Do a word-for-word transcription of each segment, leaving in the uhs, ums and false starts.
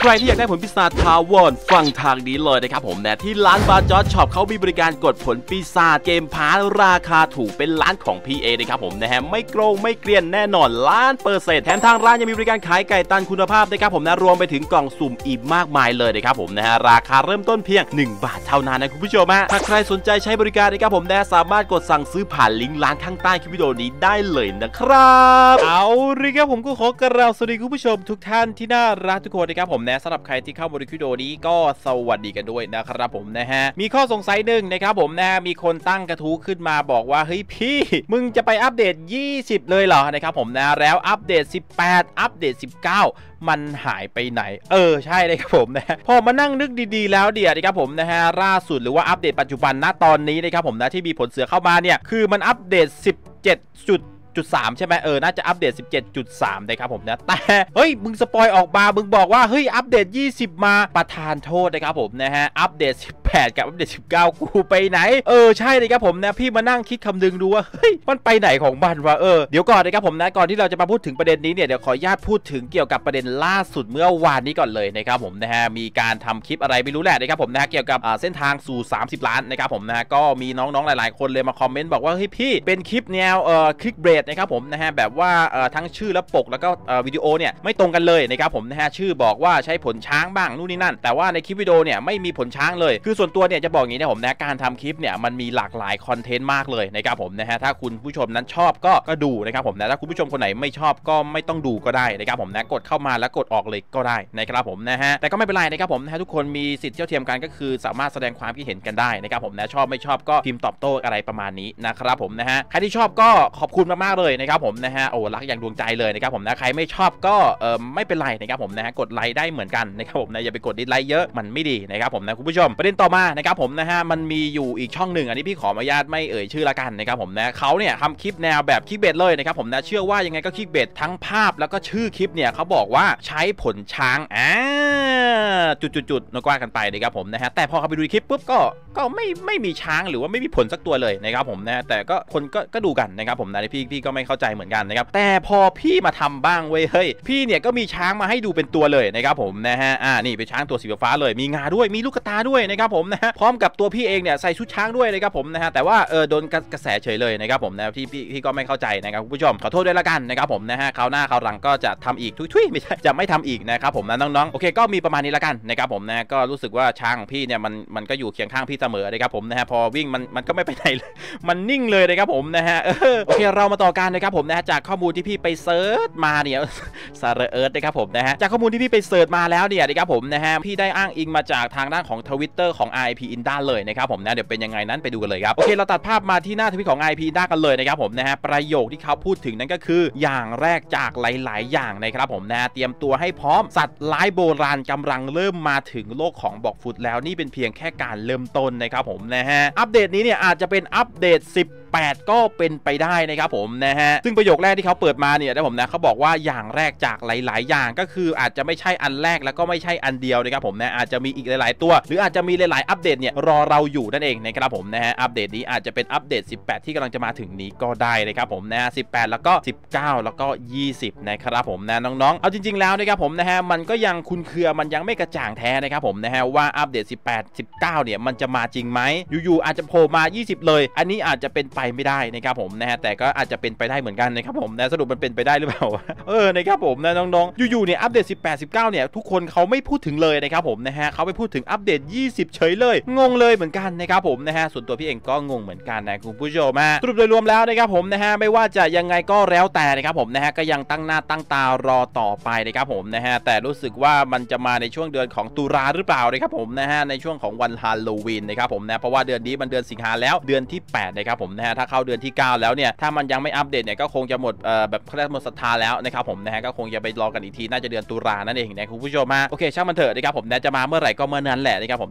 ใครที่อยากได้ผลปีศาจทาวอนฟังทางนี้เลยนะครับผมนะที่ร้านบาจอร์ช็อปเขามีบริการกดผลปีศาจเกมพาร์ราคาถูกเป็นร้านของ พี เอ นะครับผมนะฮะไม่โกงไม่เกลียนแน่นอนล้านเปอร์เซ็นต์แถมทางร้านยังมีบริการขายไก่ตันคุณภาพนะครับผมนะรวมไปถึงกล่องสุ่มอีกมากมายเลยนะครับผมนะฮะราคาเริ่มต้นเพียงหนึ่งบาทเท่านั้นนะคุณผู้ชมฮะถ้าใครสนใจใช้บริการนะครับผมนะสามารถกดสั่งซื้อผ่านลิงก์ร้านข้างใต้คลิปวิดีโอนี้ได้เลยนะครับเอาเลยครับผมก็ขอกราบสวัสดีคุณผู้ชมทุกท่านที่น่ารักทุกคนนะครับผมนะสำหรับใครที่เข้ามาดูคลิปวิดีโอนี้ก็สวัสดีกันด้วยนะครับผมนะฮะมีข้อสงสัยหนึ่งนะครับผมนะมีคนตั้งกระทู้ขึ้นมาบอกว่าเฮ้ยพี่มึงจะไปอัปเดตยี่สิบเลยเหรอนะครับผมนะแล้วอัปเดตสิบแปดอัปเดตสิบเก้ามันหายไปไหนเออใช่เลยครับผมนะพอมานั่งนึกดีๆแล้วเดี๋ยวนะครับผมนะฮะล่าสุดหรือว่าอัปเดตปัจจุบันณตอนนี้นะครับผมนะที่มีผลเสือเข้ามาเนี่ยคือมันอัปเดตสิบเจ็ดจุดจุดสามใช่ไหมเออน่าจะอัปเดต สิบเจ็ดจุดสาม นะครับผมนะแต่เฮ้ยมึงสปอยออกมามึงบอกว่าเฮ้ยอัปเดตยี่สิบมาประทานโทษนะครับผมนะฮะอัปเดตสิบแปดกับอัปเดตสิบเก้ากูไปไหนเออใช่เลยครับผมนะพี่มานั่งคิดคำนึงดูว่าเฮ้ยมันไปไหนของมันวะเออเดี๋ยวก่อนนะครับผมนะก่อนที่เราจะมาพูดถึงประเด็นนี้เนี่ยเดี๋ยวขออนุญาตพูดถึงเกี่ยวกับประเด็นล่าสุดเมื่อวานนี้ก่อนเลยนะครับผมนะฮะมีการทำคลิปอะไรไม่รู้แหละนะครับผมนะเกี่ยวกับเส้นทางสู่สามสิบล้านนะครับผมนะก็มีน้องๆหลายๆคนเลยมาคอมเมนต์บอกว่าเฮ้ยพี่เป็นคลิปแนวเอ่อคลิกเบรดนะครับผมนะฮะแบบว่าทั้งชื่อและปกแล้วก็วิดีโอเนี่ยไม่ตรงกันเลยนะครับผมนะฮะชื่อบอกว่าใช้ผลช้างบ้างนู่นนี่นั่นแต่ว่าในคลิปวิดีโอเนี่ยไม่มีผลช้างเลยคือส่วนตัวเนี่ยจะบอกอย่างนี้นะผมนะการทำคลิปเนี่ยมันมีหลากหลายคอนเทนต์มากเลยนะครับผมนะฮะถ้าคุณผู้ชมนั้นชอบก็ก็ดูนะครับผมนะถ้าคุณผู้ชมคนไหนไม่ชอบก็ไม่ต้องดูก็ได้นะครับผมนะกดเข้ามาแล้วกดออกเลยก็ได้นะครับผมนะฮะแต่ก็ไม่เป็นไรนะครับผมนะฮะทุกคนมีสิทธิ์เท่าเทียมกันก็คือสามารถแสดงความคิดเห็นกันได้นะครับผมนะชอบไม่ชอบก็พิมพ์ตอบโต้อะไรประมาณนี้นะครับผมนะฮะใครที่ชอบก็ขอบคุณมากๆเลยนะครับผมนะฮะโอ้รักอย่างดวงใจเลยนะครับผมนะใครไม่ชอบก็เออไม่เป็นไรนะครับผมนะฮะกดไลค์ได้เหมือนกันนะครับผมนะอย่าไปกดดิสไลค์เยอะมันไม่ดีนะครับผมนะคุณผู้ชมประเด็นต่อมานะครับผมนะฮะมันมีอยู่อีกช่องหนึ่งอันนี้พี่ขออนุญาตไม่เอ่ยชื่อละกันนะครับผมนะเขาเนี่ยทำคลิปแนวแบบคลิกเบสเลยนะครับผมนะเชื่อว่ายังไงก็คลิกเบสทั้งภาพแล้วก็ชื่อคลิปเนี่ยเขาบอกว่าใช้ผลช้างอ่าจุดๆๆนกว่ากันไปนะครับผมนะฮะแต่พอเขาไปดูคลิปปุ๊บก็ก็ไม่ไม่มีช้างหรือว่าไม่มีผลสักตัวเลยนะครับผมนะแต่ก็คนก็ก็ดูกันนะครับผมนะพี่พี่ก็ไม่เข้าใจเหมือนกันนะครับแต่พอพี่มาทำบ้างเว้ยเฮ้ยพี่เนี่ยก็มีช้างมาให้ดูเป็นตัวเลยนะครับผมนะฮะอ่านี่เป็นช้างตัวสีฟ้าเลยมีงาด้วยมีลูกตาด้วยนะครับผมนะฮะพร้อมกับตัวพี่เองเนี่ยใส่ชุดช้างด้วยนะครับผมนะฮะแต่ว่าเออโดนกระแสเฉยเลยนะครับผมนะพี่พี่พี่ก็ไม่เข้าใจนะครับคุณผู้ชมขอโทษด้วยละกันนะครับผมนะฮะคราวหน้าคราวหลังก็จะทำอีกทุยๆไม่ใช่จะไม่ทำอีกนะครับผมนะน้องๆโอเคก็มีประมาณนี้ละกันนะครับผมนะก็รู้สึกว่าช้างของพี่เนี่ยมันมันก็อยู่เคียงข้างพี่เสมอนะครับผมนะฮะพอวิ่งมันมันก็ไม่ไปไหนเลยมันนิ่งเลยนะครับผมนะฮะโอเคเรามาต่อกันนะครับผมนะจากข้อมูลที่พี่ไปเซิร์ชมาเนี่ยซาร์เอิร์ธนะครับผมนะฮะจากข้อมูลที่พี่ไปเสิร์ชมาแล้วเนี่ยนะครับผมนะฮะพี่ได้อ้างอิงมาจากทางด้านของ Twitter ของ ไอ พี Inda เลยนะครับผมนะเดี๋ยวเป็นยังไงนั้นไปดูกันเลยครับโอเคเราตัดภาพมาที่หน้าทวิตของ ไอ พี Inda กันเลยนะครับผมนะฮะประโยคที่เขาพูดถึงนั่นก็คืออย่างแรกจากหลายๆอย่างนะครับผมนะเตรียมตัวให้พร้อมสัตว์ร้ายโบราณกำลังเริ่มมาถึงโลกของบอกฟุตแล้วนี่เป็นเพียงแค่การเริ่มต้นนะครับผมนะฮะอัปเดตนี้เนี่ยอาจจะเป็นอัปเดตสิบแปดก็เป็นไปได้นะครับผมนะฮะซึ่งประโยคแรกที่เขาเปิดมาเนี่ยนะผมนะเขาบอกว่าอย่างแรกจากหลายๆอย่างก็คืออาจจะไม่ใช่อันแรกแล้วก็ไม่ใช่อันเดียวนะครับผมนะอาจจะมีอีกหลายๆตัวหรืออาจจะมีหลายๆอัปเดตเนี่ยรอเราอยู่นั่นเองนะครับผมนะฮะอัปเดตนี้อาจจะเป็นอัปเดตสิบแปดที่กำลังจะมาถึงนี้ก็ได้นะครับผมนะฮะสิบแปดแล้วก็สิบเก้าแล้วก็ยี่สิบนะครับผมนะน้องๆเอาจริงๆแล้วนะครับผมนะฮะมันก็ยังคุนเครือมันยังไม่กระจ่างแท้นะครับผมนะฮะว่าอัปเดตสิบแปด สิบเก้าเนี่ยมันจะมาจริงไหมอยู่ๆอาจจะโผล่มายี่สิบเลยอันนี้อาจจะเป็นไปไม่ได้นะครับผมนะฮะแต่ก็อาจจะเป็นไปได้เหมือนกันนะครับผมนะสรุปมันเป็นไปได้หรือเปล่าเออนะครับผมนะน้องๆอยู่ๆเนี่ยอัปเดตสิบแปด สิบเก้าเนี่ยทุกคนเขาไม่พูดถึงเลยนะครับผมนะฮะเขาไปพูดถึงอัปเดตยี่สิบเฉยเลยงงเลยเหมือนกันนะครับผมนะฮะส่วนตัวพี่เองก็งงเหมือนกันนะคุณผู้ชมสรุปโดยรวมแล้วนะครับผมนะฮะไม่ว่าจะยังไงก็แล้วแต่นะครับผมนะฮะก็ยังตั้งหน้าตั้งตารอต่อไปนะครับผมนะฮะแต่รู้สึกว่ามันจะมาในช่วงเดือนของตุลาหรือเปล่านะครับผมนะฮะในช่วงของวันฮาโลวีนนะครับผมนะเพราะว่าเดือนนี้มันเดือนสิงหาแล้วเดือนที่แปดนะครับผมนะฮะถ้าเข้าเดือนที่เก้าแล้วเนี่ยถ้ามันยังไม่อัปเดตเนี่ยก็คงจะหมดเอ่อแบบเขาเรียกหมดศรัทธาแล้วนะครับผมนะฮะก็คงจะไปรอกันอีกทีน่าจะเดือนตุลานั่นเองนะคุณผู้ชมมาโอเคช่างมันเถอะนะครับผมนะจะมาเมื่อไหร่ก็เมื่อนั้นแหละนะครับผมนะพี่ก็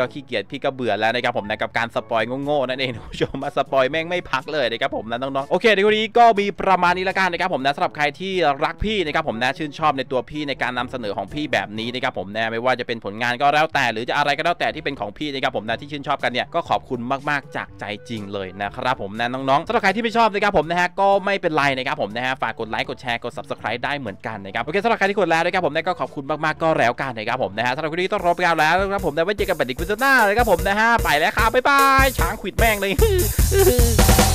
ขี้เกียจพี่ก็เบื่อแล้วนะครับผมนะกับการสปอยโง่ๆนั่นเองทุกผู้ชมมาสปอยแม่งไม่พักเลยนะครับผมนะน้องๆโอเคในวันนี้ก็มีประมาณนี้ละกันนะครับผมนะสำหรับใครที่รักพี่นะครับผมนะชื่นชอบในตัวพี่ในการนำเสนอของพี่แบบนี้นะครับผมนะไม่ว่าจะเป็นผลงานก็แล้วแต่หรือจะอะไรก็แล้วแต่ที่เป็นของพี่นะครับผมนะที่ชื่นชอบกันเนี่ยก็ขอบคุณมากๆจากใจจริงเลยนะครับผมนะน้องๆสำหรับใครที่ไม่ชอบนะครับผมนะฮะก็ไม่เป็นไรนะครับผมนะฮะฝากกดไลค์กดแชร์กด ซับสไครบ์ ได้เหมือนกันนะครับโอเคสำหรับใครที่กดแล้วนะครับผมนะก็ขอบคุณมากๆก็แล้วกันนะครับผมนะฮะสำหรับวันนี้ต้องรบกันแล้วนะครับผมนะไว้เจอกันใหม่ในคลิปหน้านะครับผมนะฮะไปแล้วครับบ๊ายบายช้างขวิดแม่งเลย